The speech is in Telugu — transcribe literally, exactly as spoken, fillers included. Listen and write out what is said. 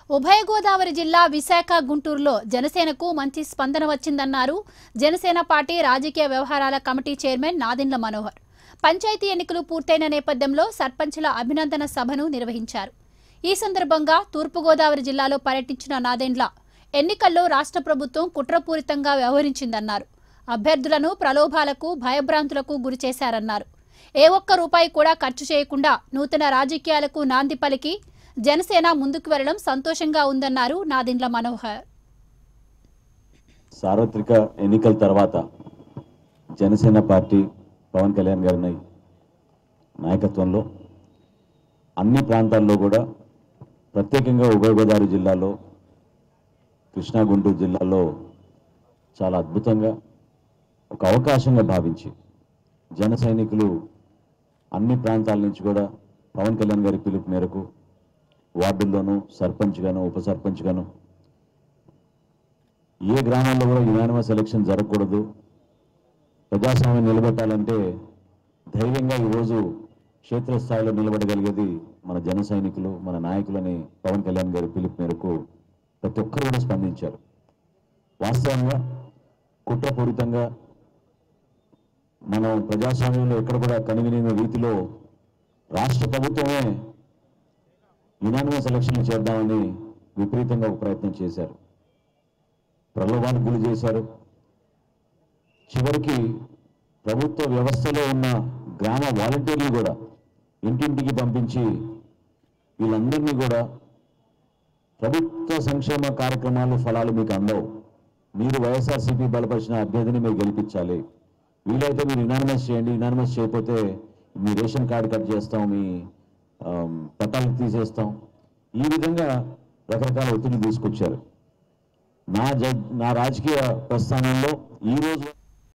ఉభయ గోదావరి జిల్లా విశాఖ గుంటూరులో జనసేనకు మంచి స్పందన వచ్చిందన్నారు జనసేన పార్టీ రాజకీయ వ్యవహారాల కమిటీ చైర్మన్ నాదెండ్ల మనోహర్. పంచాయతీ ఎన్నికలు పూర్తయిన నేపథ్యంలో సర్పంచుల అభినందన సభను నిర్వహించారు. ఈ సందర్భంగా తూర్పు గోదావరి జిల్లాలో పర్యటించిన నాదెండ్ల ఎన్నికల్లో రాష్ట్ర ప్రభుత్వం కుట్రపూరితంగా వ్యవహరించిందన్నారు. అభ్యర్థులను ప్రలోభాలకు భయభ్రాంతులకు గురిచేశారన్నారు. ఏ ఒక్క రూపాయి కూడా ఖర్చు చేయకుండా నూతన రాజకీయాలకు నాంది పలికి జనసేన ముందుకు వెళ్లడం సంతోషంగా ఉందన్నారు నాదెండ్ల మనోహర్. సార్వత్రిక ఎన్నికల తర్వాత జనసేన పార్టీ పవన్ కళ్యాణ్ గారి నాయకత్వంలో అన్ని ప్రాంతాల్లో కూడా ప్రత్యేకంగా ఉభయ గోదావరి జిల్లాలో కృష్ణా గుంటూరు జిల్లాలో చాలా అద్భుతంగా ఒక అవకాశంగా భావించి జన సైనికులు అన్ని ప్రాంతాల నుంచి కూడా పవన్ కళ్యాణ్ గారి పిలుపు మేరకు వార్డుల్లోనూ సర్పంచ్ గాను ఉప సర్పంచ్ గాను ఏ గ్రామాల్లో కూడా యునానిమస్ ఎలక్షన్ జరగకూడదు, ప్రజాస్వామ్యం నిలబెట్టాలంటే ధైర్యంగా ఈరోజు క్షేత్రస్థాయిలో నిలబడగలిగేది మన జన సైనికులు, మన నాయకులని పవన్ కళ్యాణ్ గారి పిలుపు మేరకు ప్రతి ఒక్కరు కూడా స్పందించారు. వాస్తవంగా కుట్రపూరితంగా మనం ప్రజాస్వామ్యంలో ఎక్కడ కూడా కనుగొని రీతిలో రాష్ట్ర ప్రభుత్వమే యునానిమస్ ఎలక్షన్లు చేద్దామని విపరీతంగా ఒక ప్రయత్నం చేశారు. ప్రలోభానికి గురి చేశారు. చివరికి ప్రభుత్వ వ్యవస్థలో ఉన్న గ్రామ వాలంటీర్లు కూడా ఇంటింటికి పంపించి వీళ్ళందరినీ కూడా ప్రభుత్వ సంక్షేమ కార్యక్రమాలు ఫలాలు మీకు అందవు, మీరు వైఎస్ఆర్సీపీ బలపరిచిన అభ్యర్థిని మీరు గెలిపించాలి, వీలైతే మీరు యునానిమస్ చేయండి, యునానిమస్ చేయకపోతే మీ రేషన్ కార్డు కట్ చేస్తాం, మీ పట్టాలు తీసేస్తాం, ఈ విధంగా రకరకాల ఒత్తిడి తీసుకొచ్చారు. నా జ నా రాజకీయ ప్రస్థానంలో ఈరోజు